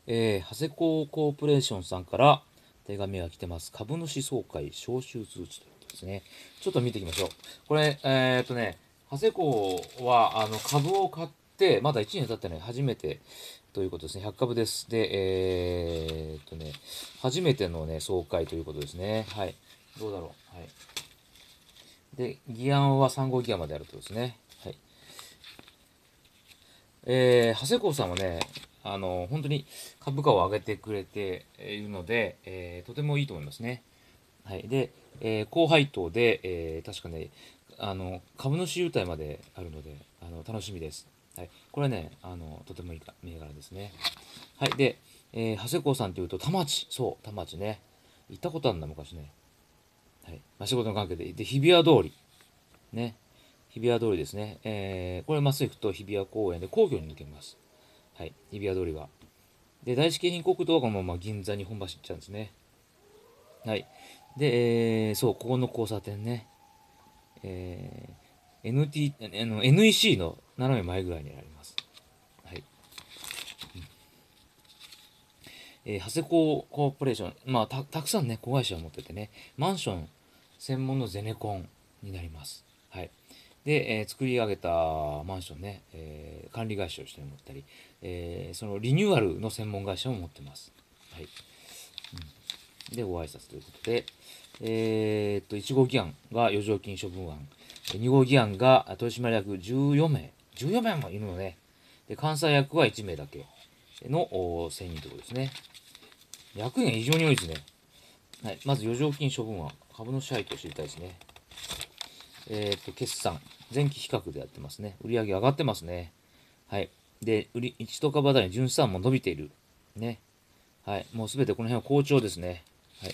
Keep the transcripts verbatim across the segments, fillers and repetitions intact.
えー、長谷工コーポレーションさんから手紙が来てます。株主総会招集通知ということですね。ちょっと見ていきましょう。これ、えー、っとね、長谷工はあの株を買って、まだいちねん経ってない、初めてということですね。ひゃく株です。で、えー、っとね、初めてのね、総会ということですね。はい。どうだろう。はい。で、議案はさん号議案まであるとですね。はい。えー、長谷工さんはね、あの、本当に株価を上げてくれているので、えーとてもいいと思いますね。はい。で、えー高配当で、えー確かね、あの、株主優待まであるので、あの、楽しみです。はい。これはね、あの、とてもいいか銘柄ですね。はい。で、えー長谷工さんというと、田町。そう、田町ね。行ったことあるんだ、昔ね。はい。まあ、仕事の関係で。で、日比谷通り。ね。日比谷通りですね。えーこれまっすぐ行くと日比谷公園で皇居に抜けます。はい。日比谷通りは。で、大師京浜国道がこのまま銀座に本橋行っちゃうんですね。はい。で、えーそう、ここの交差点ね。えー エヌティー、あの エヌイーシー の斜め前ぐらいにあります。はい。えー長谷工コーポレーション、まあた、たくさんね、子会社を持っててね、マンション専門のゼネコンになります。はい。で、えー作り上げたマンションね、えー管理会社をして持ったり、えーそのリニューアルの専門会社も持ってます。はい。で、ご挨拶ということで、えーっと、いち号議案が余剰金処分案、に号議案が取締役じゅうよん名、じゅうよん名もいるのね。で、監査役はいち名だけの選任ということですね。役員が非常に多いですね。はい、まず余剰金処分案、株の支配と知りたいですね。えーっと、決算、前期比較でやってますね。売上上がってますね。はい。で、売り、一株当たり純資産も伸びている。ね。はい。もうすべてこの辺は好調ですね。はい。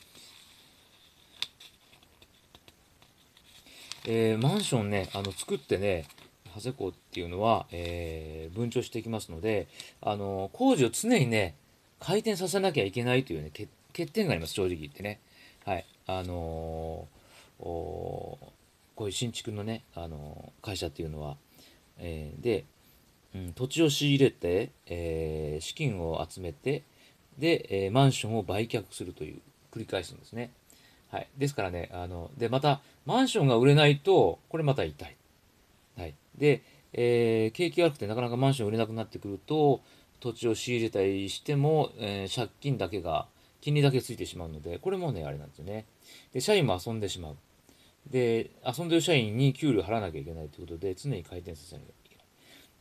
えーマンションね、あの作ってね、長谷工っていうのは、えー分譲していきますので、あの工事を常にね、回転させなきゃいけないというね、欠欠点があります、正直言ってね。はい。あのーおこういう新築のね、あのー会社っていうのは、えーで、うん、土地を仕入れて、えー資金を集めて、で、えーマンションを売却するという繰り返すんですね。はい。ですからね、あの、で、また、マンションが売れないと、これまた痛い。はい。で、えー景気悪くてなかなかマンション売れなくなってくると、土地を仕入れたりしても、えー借金だけが、金利だけついてしまうので、これもね、あれなんですよね。で、社員も遊んでしまう。で、遊んでる社員に給料払わなきゃいけないということで、常に回転させなきゃいけない。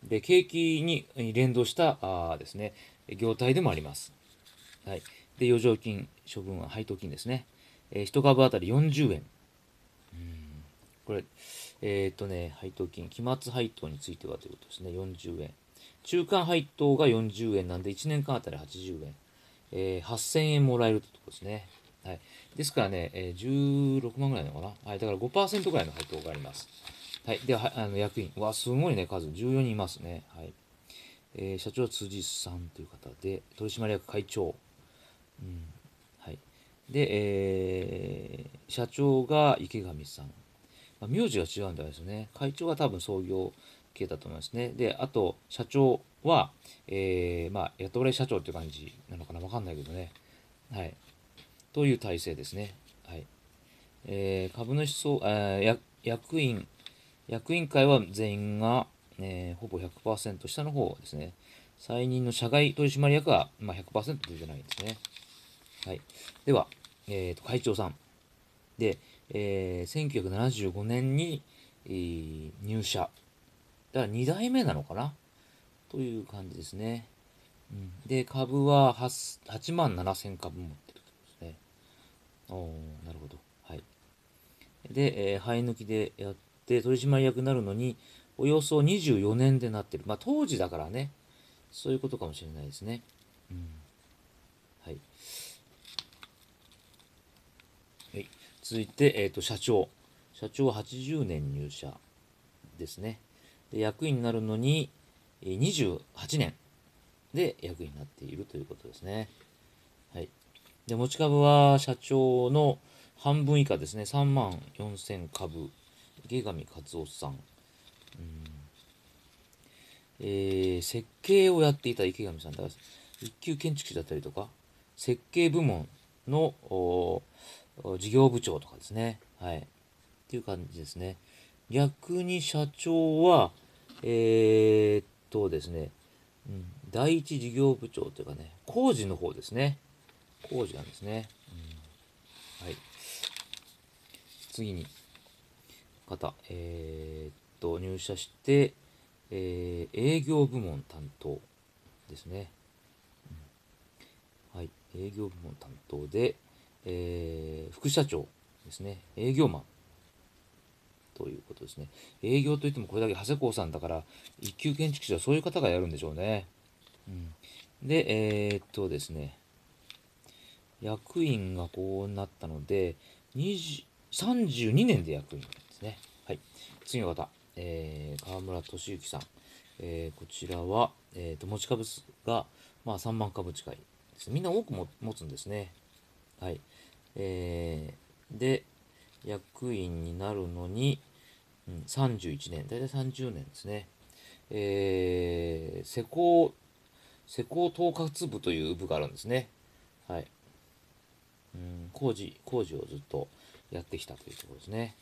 で、景気に連動したあですね、業態でもあります。はい。で、余剰金、処分は配当金ですね。えー、いち株当たりよんじゅうえん。これ、えーっとね、配当金、期末配当についてはということですね、よんじゅうえん。中間配当がよんじゅうえんなんで、いちねんかんあたりはちじゅうえん。えー、はっせんえんもらえるってことですね。はい。ですからね、えー、じゅうろくまんぐらいなのかな。はい。だからごパーセントぐらいの配当があります。はい。では、あの役員。わ、すごいね、数。じゅうよにんいますね。はい。えー社長は辻さんという方で、取締役会長。はい。で、えー社長が池上さん。まあ、名字が違うんですよね。会長は多分創業系だと思いますね。で、あと、社長は、えー、まあ、雇われ社長っていう感じなのかなわかんないけどね。はい。という体制ですね。はい。えー、株主総、えー、や役員、役員会は全員が、えーほぼひゃくパーセント下の方ですね。再任の社外取締役は、まあ、ひゃくパーセント出てないですね。はい。では、えーと、会長さん。で、えーせんきゅうひゃくななじゅうごねんに、えー入社。だからに代目なのかなという感じですね。うん、で、株ははちまんななせん株持ってるということですね。おー、なるほど。はい。で、えー、生え抜きでやって取締役になるのに、およそにじゅうよねんでなってる。まあ、当時だからね、そういうことかもしれないですね。はい。はい、続いて、えーと、社長。社長ははちじゅうねん入社ですね。で、役員になるのに、えーにじゅうはちねんで役員になっているということですね。はい。で、持ち株は社長の半分以下ですね。さんまんよんせん株。池上勝夫さん。 えー設計をやっていた池上さんだ。一級建築士だったりとか、設計部門のおお事業部長とかですね。はい。っていう感じですね。逆に社長は、えーっとですね、うん、第一事業部長というかね、工事の方ですね。工事なんですね。はい。次に、方、えーっと、入社して、えー営業部門担当ですね。はい。営業部門担当で、えー副社長ですね。営業マンということですね。営業といってもこれだけ長谷工さんだから、一級建築士はそういう方がやるんでしょうね。うん、で、えーっとですね、役員がこうなったので、にじゅうさんじゅうにねんで役員ですね。はい。次の方、えー、川村俊之さん。えーこちらは、えーと、持ち株数が、まあ、さんまん株近いです。みんな多くも持つんですね。はい。えーで、役員になるのに、うん、さんじゅういちねん、大体さんじゅうねんですね。えー施工、施工統括部という部があるんですね。はい。うん、工事、工事をずっとやってきたというところですね。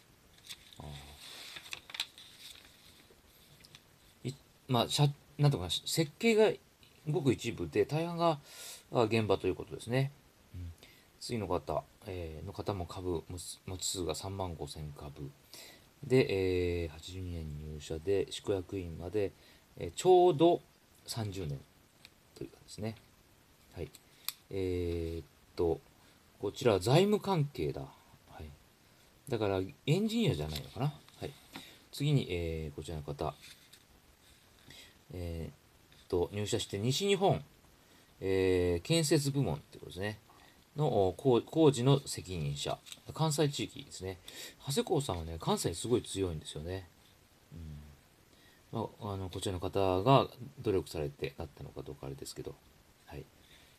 いまあ、社なんとか設計がごく一部で、大半があ現場ということですね。次の方、えーの方も株持ち持ち数がさんまんごせん株で、えーはちじゅうにねん入社で、執行役員まで、えーちょうどさんじゅうねんというかですね。はい。えーっと、こちらは財務関係だ。はい。だから、エンジニアじゃないのかな。はい。次に、えーこちらの方、えーっと、入社して西日本、えー建設部門ってことですね。の工工事の責任者。関西地域ですね。長谷工さんはね、関西すごい強いんですよね。まあ、あのこちらの方が努力されてなったのかどうかあれですけど、はい。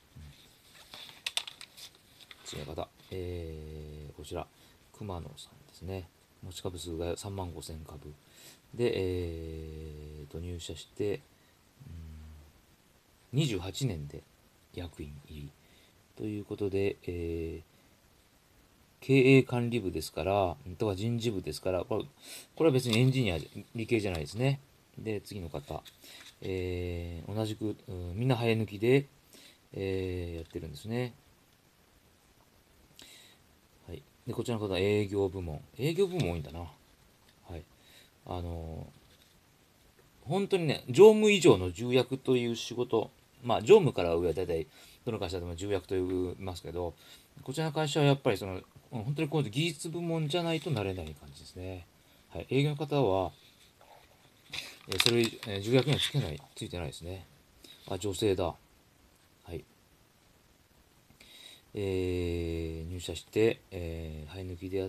次の方、えーこちら、熊野さんですね。持ち株数がさんまんごせん株。で、えーと、入社して、にじゅうはちねんで役員入り。ということで、えー経営管理部ですから、とか人事部ですから、これこれは別にエンジニア、理系じゃないですね。で、次の方、えー同じく、うん、みんな早抜きで、えーやってるんですね。はい。で、こちらの方は営業部門。営業部門多いんだな。はい。あのー本当にね、常務以上の重役という仕事、まあ、常務から上は大体、どの会社でも重役と呼びますけど、こちらの会社はやっぱりその、本当にこう技術部門じゃないとなれない感じですね。はい。営業の方は、えそれ、え重役にはつけない、ついてないですね。あ、女性だ。はい。えー入社して、えー生え抜きであって、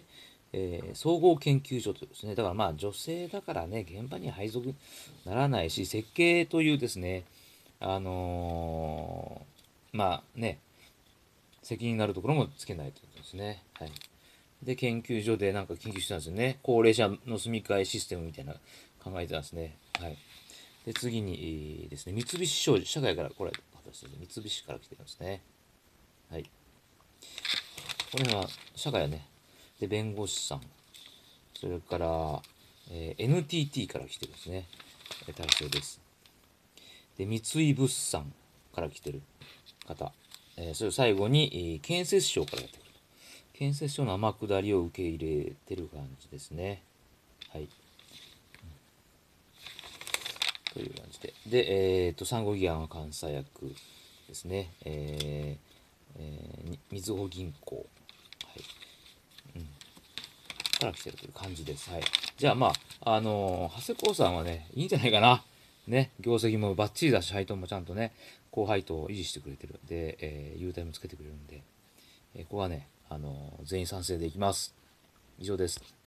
えー総合研究所というですね、だからまあ女性だからね、現場に配属ならないし、設計というですね、あのーまあね、責任があるところもつけないということですね。はい。で、研究所でなんか研究してたんですよね。高齢者の住み替えシステムみたいな考えてたんですね。はい。で、次に、えーですね、三菱商事、社会から来られた方ですね。三菱から来てるんですね。はい。これは、社会はね、で、弁護士さん、それから、えー エヌティーティー から来てるんですね。えー体制です。で、三井物産から来てる方、えーそれを最後に、えー建設省からやってくる。建設省の天下りを受け入れてる感じですね。はい。という感じで。で、えっ、と、産後ギアの監査役ですね。えーえーみずほ銀行、はい、から来てるという感じです。はい。じゃあまあ、あのー長谷川さんはね、いいんじゃないかな。ね、業績もバッチリだし、配当もちゃんとね、高配当を維持してくれてるんで、えー、優待もつけてくれるんで、えーここはね、あのー全員賛成でいきます。以上です。